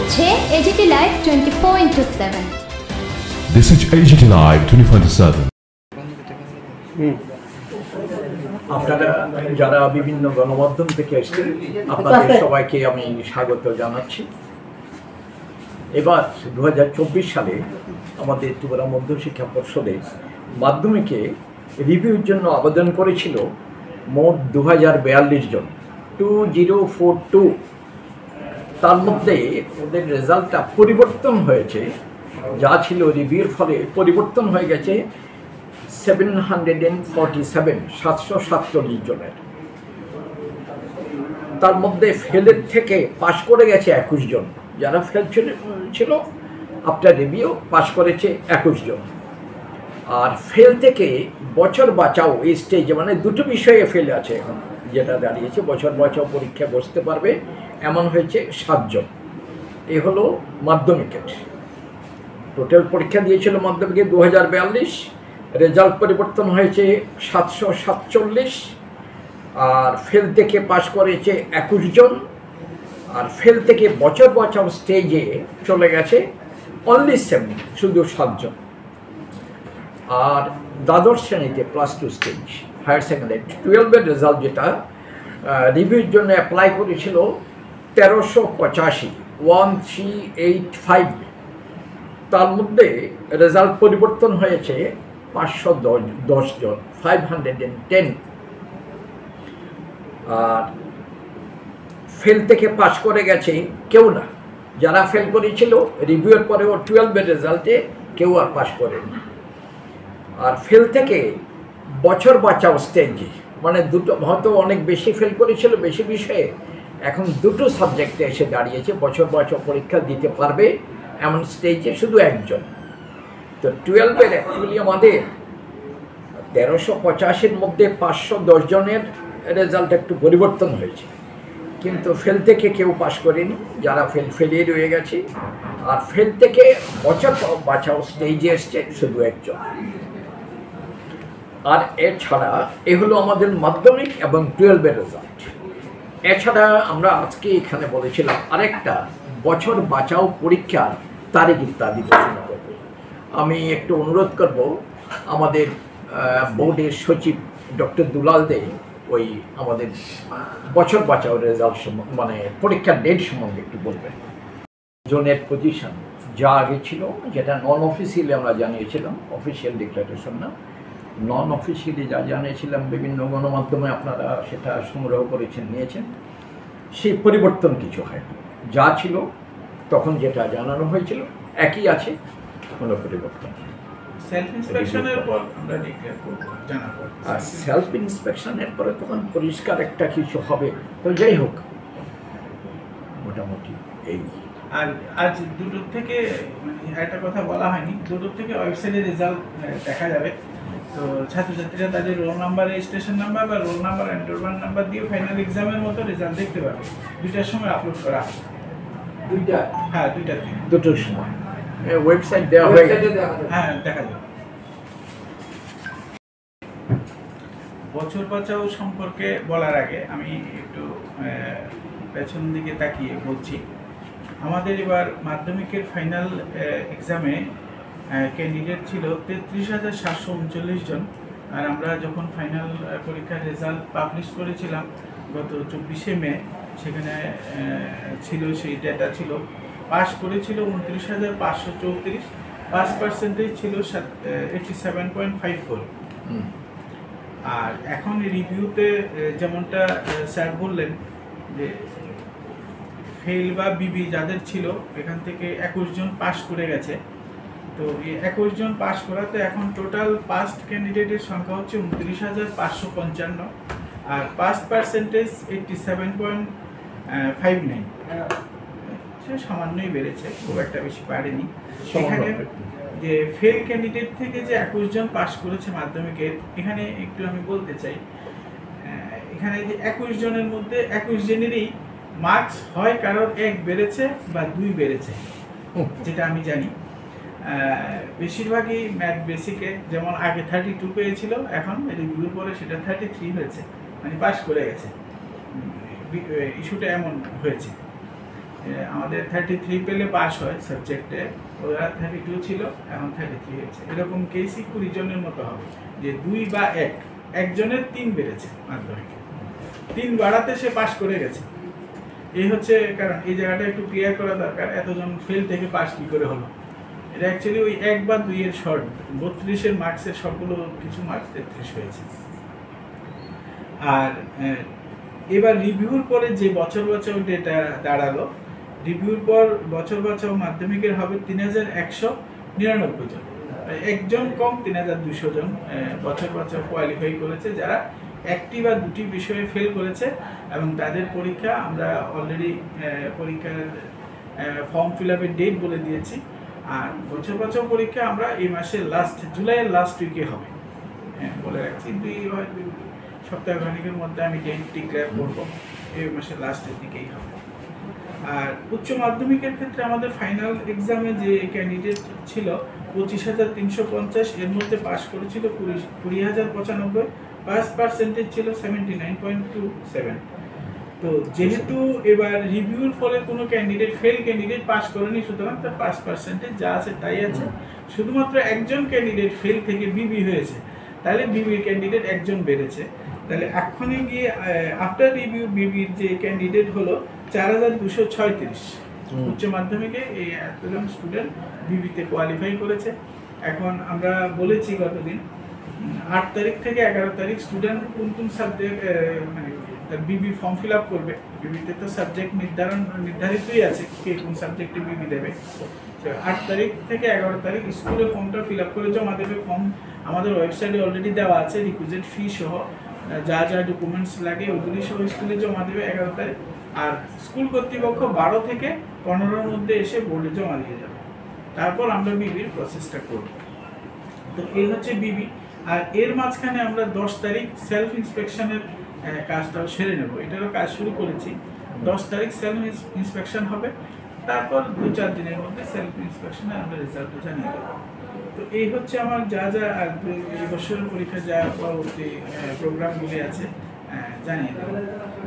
হচ্ছে AGT Live 24/7। This is AGT Live 24/7। আপনারা যারা বিভিন্ন গণমাধ্যম থেকে এসেছেন আপনাদের সবাইকে আমি স্বাগত জানাচ্ছি। এবার 2024 সালে আমাদের ত্রিপুরা মধ্যশিক্ষা পর্ষদে মাধ্যমিকে রিভিউর জন্য আবেদন করেছিল মোট 2042 জন, 2042। তার মধ্যে ওদের রেজাল্টটা পরিবর্তন হয়েছে, যা ছিল রিভিউর ফলে পরিবর্তন হয়ে গেছে 747 জনের। তার মধ্যে ফেলের থেকে পাশ করে গেছে 21 জন। যারা ফেল ছিল আফটার রিভিউ পাশ করেছে 21 জন। আর ফেল থেকে বছর বাঁচাও এই স্টেজে, মানে দুটো বিষয়ে ফেল আছে এখন, যেটা দাঁড়িয়েছে বছর বাঁচাও পরীক্ষা বসতে পারবে এমন হয়েছে 7 জন। এ হলো মাধ্যমিকের। টোটাল পরীক্ষা দিয়েছিল মাধ্যমিকে 2042, রেজাল্ট পরিবর্তন হয়েছে 747। আর ফেল থেকে পাশ করেছে 21 জন। আর ফেল থেকে বছর বাঁচাও স্টেজে চলে গেছে অনলি 7, শুধু 7 জন। আর দ্বাদশ শ্রেণীতে +2 স্টেজ হায়ার সেকেন্ডারি 12-এর রেজাল্ট, যেটা রিভিউর জন্য অ্যাপ্লাই করেছিল 1385, তার মধ্যে রেজাল্ট পরিবর্তন হয়েছে 510 জন, 510। আর ফেল থেকে পাশ করে গেছে কেউ না। যারা ফেল করেছিল রিভিউর পরেও 12-এর রেজাল্টে কেউ আর পাশ করেনি। আর ফেল থেকে বছর বাঁচাও স্টেজে, মানে দুটো, হয়তো অনেক বেশি ফেল করেছিল বেশি বিষয়ে, এখন দুটো সাবজেক্টে এসে দাঁড়িয়েছে বছর বাঁচাও পরীক্ষা দিতে পারবে এমন স্টেজে শুধু একজন। তো 12-এর অ্যাকচুয়ালি আমাদের 1385-এর মধ্যে 510 জনের রেজাল্ট একটু পরিবর্তন হয়েছে, কিন্তু ফেল থেকে কেউ পাশ করেনি। যারা ফেলিয়ে রয়ে গেছে। আর ফেল থেকে বছর বাঁচাও স্টেজে এসছে শুধু একজন। আর এছাড়া এ হলো আমাদের মাধ্যমিক এবং 12-এর রেজাল্ট। এছাড়া আমরা আজকে এখানে বলেছিলাম আরেকটা বছর বাঁচাও পরীক্ষার তারিখ ইত্যাদি ঘোষণা করব। আমি একটু অনুরোধ করব আমাদের বোর্ডের সচিব ডক্টর দুলাল দে ওই আমাদের বছর বাঁচাও রেজাল্ট মানে পরীক্ষার ডেট সম্বন্ধে একটু বলবেন। জনের পজিশন যা আগে ছিল, যেটা নন অফিসিয়ালি আমরা জানিয়েছিলাম, অফিসিয়াল ডিক্লারেশন না, নন অফিসিয়ালি যা জানিয়েছিলাম বিভিন্ন গণমাধ্যমে আপনারা সেটা সংগ্রহ করেছেন, নিয়েছেন, সেই পরিবর্তন কিছু হয়নি। যা ছিল তখন যেটা জানানো হয়েছিল একই আছে, কোনো পরিবর্তন। সেলফ ইন্সপেকশনের পর আমরা ডিক্লেয়ার করব, জানাবো। আর সেলফ ইন্সপেকশনের পরে তখন পরিষ্কার একটা কিছু হবে। তো যাই হোক, মোটামুটি এই। আর আজ দুটোর থেকে একটা কথা বলা হয়নি, দুটোর থেকে ওয়েবসাইটে রেজাল্ট দেখা যাবে। তো ছাত্রছাত্রীরা তাদের রোল নাম্বার, রেজিস্ট্রেশন নাম্বার বা রোল নাম্বার, এনরোলমেন্ট নাম্বার দিয়ে ফাইনাল এক্সামের মতো রেজাল্ট দেখতে পাবে। 2টার সময় আপলোড করা হবে। 2টা? হ্যাঁ, 2টার দিন, 2টোর সময় ওয়েবসাইট দেওয়া হয়ে গেছে। হ্যাঁ, দেখা যাবে। বছর বাঁচাও সম্পর্কে বলার আগে আমি একটু পেছন দিকে তাকিয়ে বলছি। আমাদের এবার মাধ্যমিকের ফাইনাল এক্সামে ক্যান্ডিডেট ছিল 33,739 জন। আর আমরা যখন ফাইনাল পরীক্ষার রেজাল্ট পাবলিশ করেছিলাম গত 24শে মে, সেখানে ছিল সেই ডেটা ছিল পাস করেছিল 29,534, পাস পার্সেন্টেজ ছিল 87.54। আর এখন রিভিউতে যেমনটা স্যার বললেন যে ফেল বা বিবি যাদের ছিল এখান থেকে 21 জন পাস করে গেছে। তো এই 21 জন পাস করাতে এখন টোটাল পাস্ট ক্যান্ডিডেটের সংখ্যা হচ্ছে 29,555। আর পাস পার্সেন্টেজ 87.59। সে সামান্যই বেড়েছে, খুব একটা বেশি বাড়েনি। এখানে যে ফেল ক্যান্ডিডেট থেকে যে 21 জন পাস করেছে মাধ্যমিকের, এখানে একটু আমি বলতে চাই, এখানে যে 21 জনের মধ্যে 21 জনেরই মার্কস হয় কারোর 1 বেড়েছে বা 2 বেড়েছে, যেটা আমি জানি। বেশিরভাগই ম্যাথ বেসিকে, যেমন আগে 32 পেয়েছিল, এখন রিভিউর পরে সেটা 33 হয়েছে, মানে পাস করে গেছে। ইস্যুটা এমন হয়েছে। আমাদের 33 পেলে পাস হয় সাবজেক্টে, ওরা 32 ছিল, এখন 33 হয়েছে। এরকম কেসই 20 জনের মতো হবে, যে 2 বা 1 একজনের 3 বেড়েছে মাধ্যমিকে, 3 বাড়াতে সে পাস করে গেছে। এই হচ্ছে কারণ। এই জায়গাটা একটু ক্লিয়ার করা দরকার, এতজন ফেল থেকে পাস কি করে হলো। এটা অ্যাকচুয়ালি ওই 1 বা 2 এর শর্ট, 32-এর মার্কসের সবগুলো কিছু মার্কস 33 হয়েছে। আর এবার রিভিউর পরে যে বছর বছর ডেটা দাঁড়ালো, রিভিউর পর বছর বছর মাধ্যমিকের হবে 3199 জন, একজন কম 3200 জন বছর বছর কোয়ালিফাই করেছে, যারা একটি বা দুটি বিষয়ে ফেল করেছে। এবং তাদের পরীক্ষা আমরা অলরেডি পরীক্ষার ফর্ম ফিল আপের ডেট বলে দিয়েছি। আর বছর বছর পরীক্ষা আমরা এই মাসের জুলাইয়ের লাস্ট উইকে হবে, বলে রাখছি। 2 সপ্তাহখানিকের মধ্যে আমি ডেট ডিক্লেয়ার করবো, এই মাসের লাস্টের দিকেই হবে। আর উচ্চ মাধ্যমিকের ক্ষেত্রে আমাদের ফাইনাল এক্সামে যে ক্যান্ডিডেট ছিল 25,350, এর মধ্যে পাস করেছিল 20,095, পাস পার্সেন্টেজ ছিল 79.27। তো যেহেতু এবার রিভিউর ফলে কোনো ক্যান্ডিডেট ফেল ক্যান্ডিডেট পাস করেনি, সুতরাং তার পাস পার্সেন্টেজ যা আছে তাই আছে। শুধুমাত্র একজন ক্যান্ডিডেট ফেল থেকে বিবি হয়েছে, তাহলে বিবির ক্যান্ডিডেট একজন বেড়েছে। তাহলে এখনই গিয়ে আফটার রিভিউ বিবির যে ক্যান্ডিডেট হলো 4236। উচ্চ মাধ্যমিকে এই এতজন স্টুডেন্ট বিবিতে কোয়ালিফাই করেছে। এখন আমরা বলেছি গতদিন 8 তারিখ থেকে 11 তারিখ স্টুডেন্ট কোন কোন সাবজেক্ট মানে বিবি ফর্ম ফিল আপ করবে। বিবিতে তো সাবজেক্ট নির্ধারিতই আছে কে কোন সাবজেক্টে বিবি দেবে। 8 তারিখ থেকে 11 তারিখ স্কুলে ফর্মটা ফিল আপ করে জমা দেবে। ফর্ম আমাদের ওয়েবসাইটে অলরেডি দেওয়া আছে, রিকুইজিট ফি সহ যা যা ডকুমেন্টস লাগে ওগুলি সহ স্কুলে জমা দেবে 11 তারিখ। আর স্কুল কর্তৃপক্ষ 12 থেকে 15-র মধ্যে এসে বোর্ডে জমা দিয়ে যাবে। তারপর আমরা বিবির প্রসেসটা করব। তো এই হচ্ছে বিবি। আর এর মাঝখানে আমরা 10 তারিখ সেলফ ইন্সপেকশনের কাজটাও সেরে নেব। এটারও কাজ শুরু করেছি। 10 তারিখ সেলফ ইন্সপেকশন হবে, তারপর 2-4 দিনের মধ্যে সেলফ ইন্সপেকশনে আমরা রেজাল্ট জানিয়ে দেবো। তো এই হচ্ছে আমার যা যা এই বছরের পরীক্ষা যা পরবর্তী প্রোগ্রামগুলি আছে জানিয়ে দেবো।